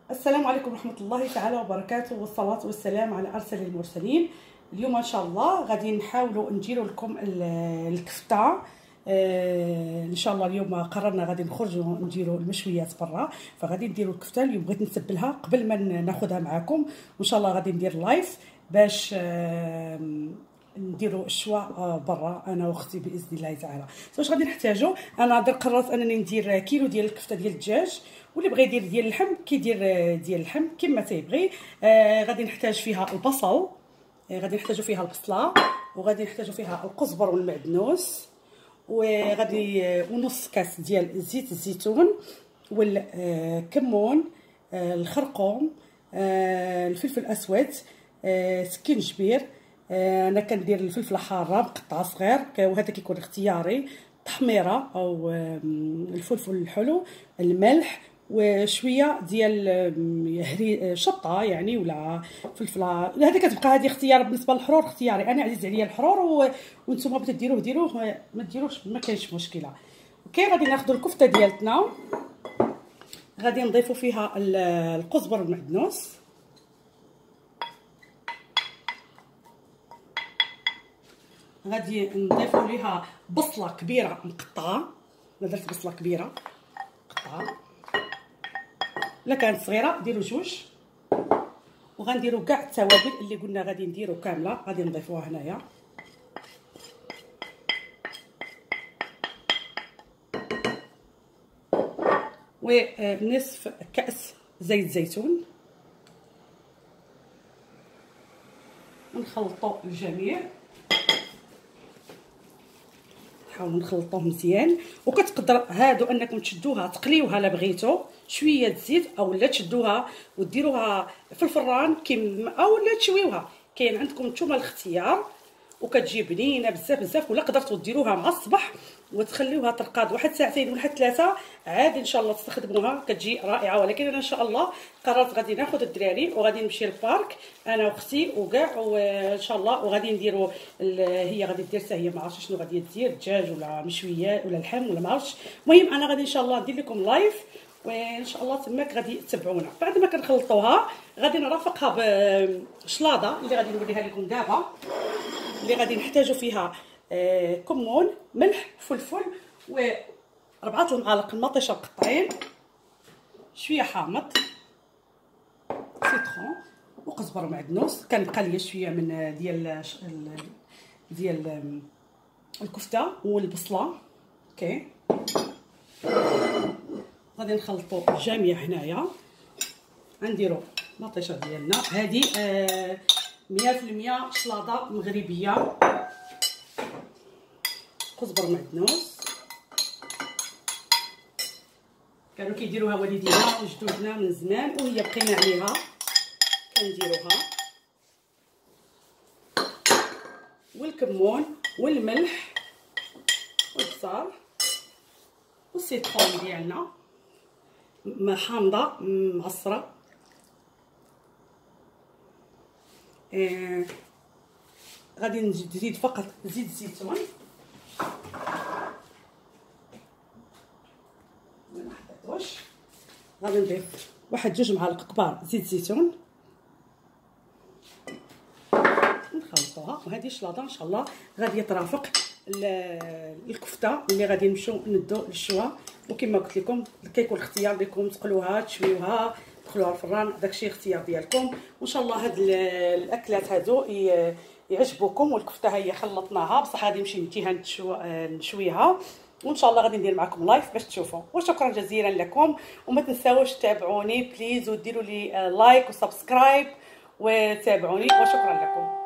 السلام عليكم ورحمة الله تعالى وبركاته، والصلاة والسلام على أرسل المرسلين. اليوم إن شاء الله غادي نحاولوا نديروا لكم الكفتة. إن شاء الله اليوم قررنا غادي نخرجوا نديروا المشويات برا، فغادي نديروا الكفتة. اليوم بغيت نتبلها قبل ما ناخذها معكم، وإن شاء الله غادي ندير لايف باش نديروا الشوا برا انا واختي باذن الله تعالى. واش غادي نحتاجوا؟ انا قررت انني ندير كيلو ديال الكفته ديال الدجاج، واللي بغى يدير ديال اللحم كيدير ديال اللحم كما تيبغي. غادي نحتاج فيها البصل، غادي نحتاجوا فيها البصله، وغادي نحتاجوا فيها القزبر والمعدنوس، وغادي ونص كاس ديال زيت الزيتون والكمون، الخرقوم، الفلفل الاسود، سكينجبير. انا كندير الفلفله حاره مقطعه صغير، وهذا كيكون اختياري، تحميره او الفلفل الحلو، الملح، وشويه ديال شطه يعني ولا فلفله. هذه كتبقى هذه اختيار. بالنسبه للحرور اختياري، انا عزيز عليا الحرور، وانتم بغيتو ديروه ديروه، ما ديروش ما كاينش مشكله. اوكي، غادي ناخذوا الكفته ديالتنا، غادي نضيفوا فيها القزبر والمعدنوس، غادي نضيفوا ليها بصله كبيره مقطعه. انا درت بصله كبيره مقطعه، الا كانت صغيره ديروا جوج. وغنديروا كاع التوابل اللي قلنا غادي نديروا كامله، غادي نضيفوها هنايا. ونصف كاس زيت زيتون، نخلطوا الجميع، نحاولوا نخلطوه مزيان. وكتقدر هادو انكم تشدوها تقليوها لا بغيتو شويه الزيت، او لا تشدوها وديروها في الفران او لا تشويوها، كاين عندكم نتوما الاختيار. وكتجي بنينه بزاف بزاف. ولا قدرتوا ديروها مع الصباح وتخليوها ترقاد واحد ساعتين ولا حتى 3 عادي ان شاء الله تستخدموها، كتجي رائعه. ولكن انا ان شاء الله قررت غادي ناخذ الدراري وغادي نمشي للبارك انا واختي وكاع، وان شاء الله وغادي نديروا هي غادي دير حتى هي ما عرفتش شنو غادي دير، دجاج ولا مشويات ولا لحم ولا ما عرفتش. المهم انا غادي ان شاء الله ندير لكم لايف، وان شاء الله تماك غادي تتبعونا. بعد ما كنخلطوها غادي نرافقها بشلاضه اللي غادي نوريها لكم دابا، اللي غادي نحتاجوا فيها كمون، ملح، فلفل، و4 المعالق المطيشه مقطعين، شويه حامض، سيترون، وقزبر ومعدنوس. كنبقى ليا شويه من ديال الكفته والبصله. اوكي، غادي نخلطوا الجميع هنايا. غنديروا المطيشه ديالنا هذه 100% شلاضه مغربيه، قزبر معدنوس كانوا كيديروها والدينا وجدودنا من زمان، وهي بقينا عليها كنديروها. والكمون والملح والبصل والسيترون ديالنا حامضه معصره. غادي نزيد فقط زيت الزيتون، ما حطيتوش. غادي نضيف 1-2 معالق كبار زيت زيتون، نخلطوها. وهذه الشلاضه ان شاء الله غادي ترافق الكفته اللي غادي نمشيو ندو للشوا. وكما قلت لكم كيكون الاختيار ديالكم، تقلوها تشويوها تدخلوها الفران، داكشي اختيار ديالكم. وان شاء الله هاد الاكلات هادو يعجبوكم. والكفته هي خلطناها بصح غادي نمشي نجيها نشويها، وان شاء الله غادي ندير معكم لايف باش تشوفوا. وشكرا جزيلا لكم، وما تنساوش تتابعوني بليز، وديروا لي لايك وسبسكرايب وتابعوني، وشكرا لكم.